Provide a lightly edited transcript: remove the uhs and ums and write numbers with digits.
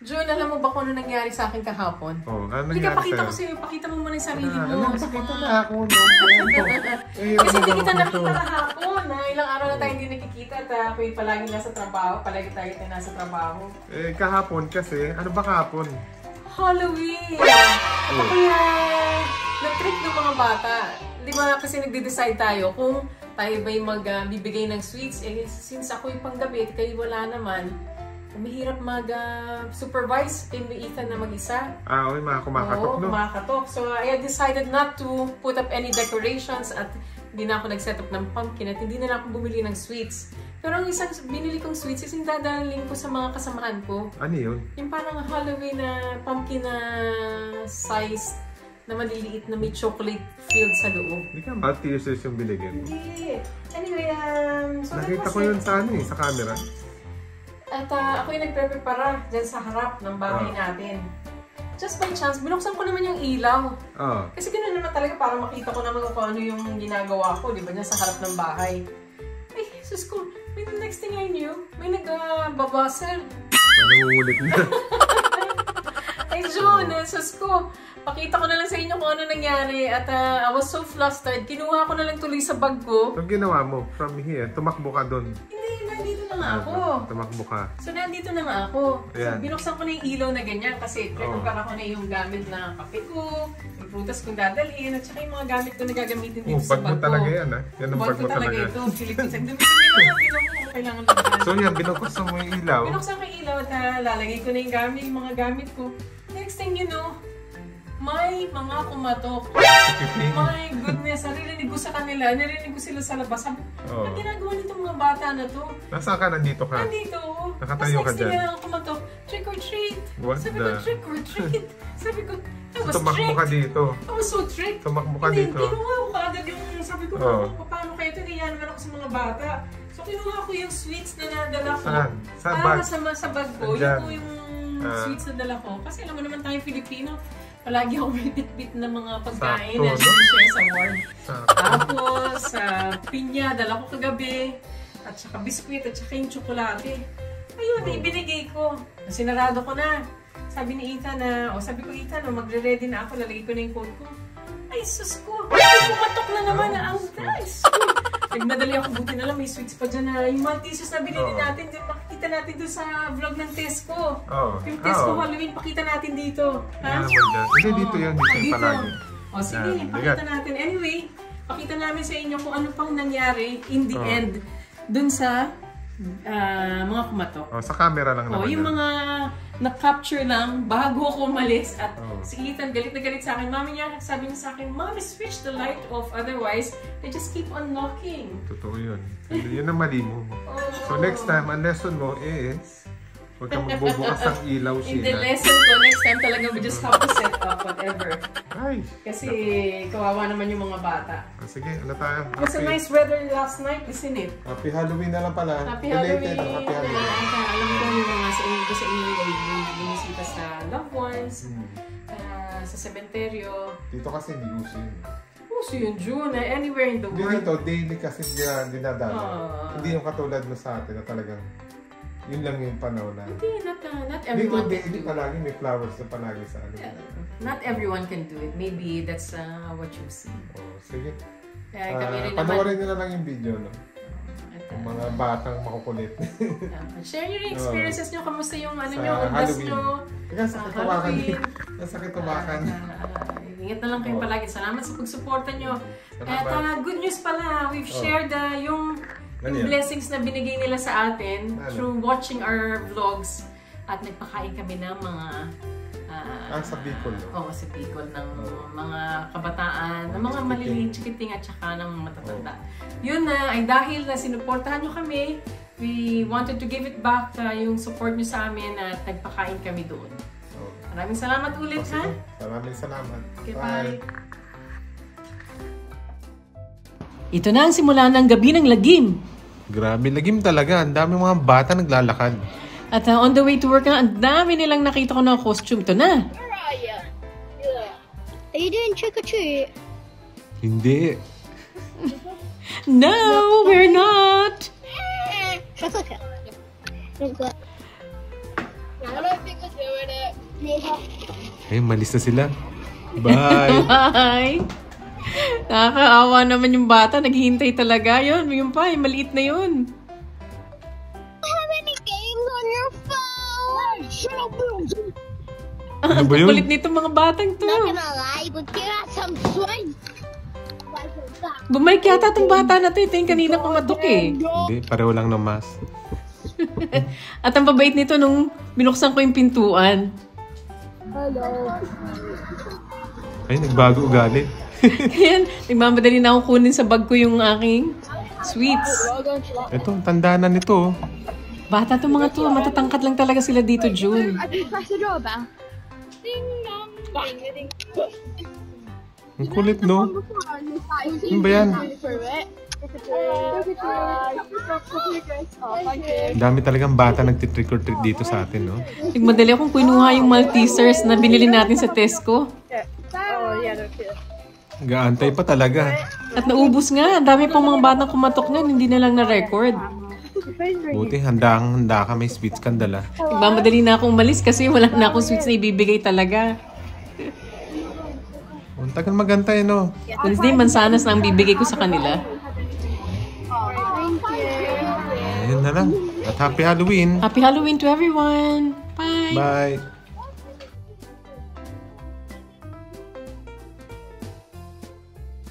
June, alam mo ba kung ano nangyari sa akin kahapon? Oh, ano Hindi nangyari ka, pakita sa'yo? ko sa'yo. Pakita mo muna yung sarili mo. Pakita na ako. Kasi hindi kita nakita kahapon. Ilang araw na tayo hindi nakikita at ako'y palagi nasa trabaho. Palagi tayo nasa trabaho. Kahapon kasi, ano ba kahapon? Halloween! Ako kaya na-trick ng mga bata. Di ba kasi nagde-decide tayo kung tayo ba'y magbibigay ng sweets. Since ako'y panggabi at kayo wala naman, mahirap mag-supervise kay Ethan na mag-isa. Okay, mga kumakatok, no? Oo, kumakatok. So, I decided not to put up any decorations at hindi na ako nag-set up ng pumpkin at hindi na ako bumili ng sweets. Pero ang isang binili kong sweets is yung dadaling ko sa mga kasamahan ko. Ano yun? Yung parang Halloween na pumpkin na size na maliliit na may chocolate filled sa loob. Hindi ka Maltesers yung binigyan mo? Hindi. Anyway, so nakita ko yun sa sa camera. At ako yung nagpre-prepara dyan sa harap ng bahay natin. Just by chance, binuksan ko naman yung ilaw. Kasi ganoon naman talaga para makita ko naman kung ano yung ginagawa ko, di ba, dyan sa harap ng bahay. Ay, sus ko, next thing I knew, may nag-babasel. Nangungulit na. Ay, June, sus ko, pakita ko na lang sa inyo kung ano nangyari. At I was so flustered, kinuha ko na lang tuloy sa bag ko. Ang ginawa mo, from here, tumakbo ka doon. Nandito na nga ako. Tumakbo ka. So, nandito na nga ako. Ayan. So, binuksan ko na yung ilaw na ganyan kasi prepare ako na yung gamit na kape ko, yung prutas kong dadalhin, at saka yung mga gamit ko na gagamitin dito sa bag ko. Bag mo talaga yan, ha? Yan ang bag mo talaga. Ito, Philippines. Ang dumi-dumi na mo kailangan lagyan. So, yan, binuksan mo yung ilaw. Binuksan ko yung ilaw at lalagay ko na yung mga gamit ko. Next thing you know, may mga kumatok. My goodness, narinig ko sa kanila, narinig ko sila sa labas. Sabi, ang ginagawa nitong mga bata na to? Nasaan ka? Nandito ka? Nandito. Nakatayo ka dyan? Next thing kumatok, trick or treat. Sabi ko, trick or treat. Sabi ko, I was tricked. Tumakbo ka dito. I was so tricked. Tumakbo ka dito. Kinuha ko agad yung, sabi ko, paano kayo ito? Kaya naman ako sa mga bata. So, kinuha ko yung sweets na nadala ko. Saan? Sa bag? Sa bag ko. Yun po yung sweets na dala ko. Kasi alam mo naman tayo Filipino, palagi ako may bit-bit na mga pagkain na share sa ward. Tapos, pinya, dala ko kagabi. At saka biskuit, at saka yung tsokolate. Ayun, ibinigay ko. Sinarado ko na. Sabi ni Ethan sabi ko, Ethan, magre-ready na ako, lalagay ko na yung code ko. Ay, sus ko! Pumatok na naman na ang guys! Nagmadali ako, buti na lang, may sweets pa dyan na yung Maltesers na binili natin, dun, makikita natin doon sa vlog ng Tesco. Yung Tesco Halloween, pakita natin dito. Ha? Hindi, dito yan, dito palagi. Sige, pakita natin. Anyway, pakita namin sa inyo kung ano pang nangyari in the end dun sa mga kumatok. Sa camera lang naman. Yung mga na-capture lang bago ako umalis at si Ethan galit na galit sa akin. Mami niya, sabi niya sa akin, Mommy, switch the light off, otherwise they just keep on knocking. Totoo yun. Yun ang mali mo. So next time, ang lesson mo is huwag kang magbubukas ng ilaw siya. In the lesson ko, next time talaga we just have to set up whatever. Ay! Kasi kawawa naman yung mga bata. Sige, ano tayo? It was a nice weather last night, isn't it? Happy Halloween na lang pala. Happy Halloween! Happy Halloween! Alam mo yung mga sa inyo ay bumisita sa loved ones, sa sementeryo. Dito kasi hindi uso yun. Uso yun, June. Anywhere in the world. Dito, daily kasi dinadala. Hindi yung katulad mo sa atin na talagang yun lang yung panahon na. Hindi, not everyone can do it. Hindi palagi, may flowers na palagi sa ano. Not everyone can do it. Maybe that's what you see. Sige. Panoorin nyo na lang yung video, no? Yung mga batang makukulit. Share nyo yung experiences nyo. Kamusta yung undas nyo? Sakit tumakan. Sakit tumakan. Ingat na lang kayo palagi. Salamat sa pagsuporta nyo. At good news pala, we've shared yung blessings na binigay nila sa atin through watching our vlogs at nagpakain kami ng mga sa Bicol. Sa Bicol ng mga kabataan, ng mga maliliit, chikiting at saka ng matatanda. Yun ay dahil na sinuportahan nyo kami, we wanted to give it back yung support nyo sa amin at nagpakain kami doon. Maraming salamat ulit, ha? Maraming salamat. Okay, bye! Ito na ang simula ng gabi ng lagim. Grabe, lagim talaga. Ang dami mga bata naglalakad. At on the way to work ang dami nilang nakita ko ng costume. Ito na. Where are you? Are you doing trick or treat? Hindi. No, we're not. That's okay. I don't think it's Ayun, malis na sila. Bye! Bye! Nakakaawa naman yung bata. Naghihintay talaga. Yun pa. Yung maliit na yun. Have any games on your phone? Shut up, Ano ba yun? Kulit nito mga batang to. Not gonna lie, but you got some swing. Bumalik yata itong bata na to. Ito yung kanina kumatok eh. Hindi, pareho lang ng mask. At ang babait nito nung binuksan ko yung pintuan. Ay, nagbago ugali. Kaya nagmamadali na akong kunin sa bag ko yung aking sweets. Ito, tanda na nito. Bata to mga to. Matatangkad lang talaga sila dito, June. Ang kulit, no? Ano ba yan? Dami talagang bata nagtitrick or treat dito sa atin, no? Nagmadali akong kinuha yung Maltesers na binili natin sa Tesco. Gaantay pa talaga. At naubos nga. Ang dami pang mga batang kumatok niyan. Hindi na lang na-record. Buti, handa ka. May sweets kang dala. Nagmamadali na akong umalis kasi wala na akong sweets na ibibigay talaga. Ang tagal magantay, no? Wednesday, mansanas na ang bibigay ko sa kanila. Ayun na lang. At happy Halloween. Happy Halloween to everyone! Bye! Bye.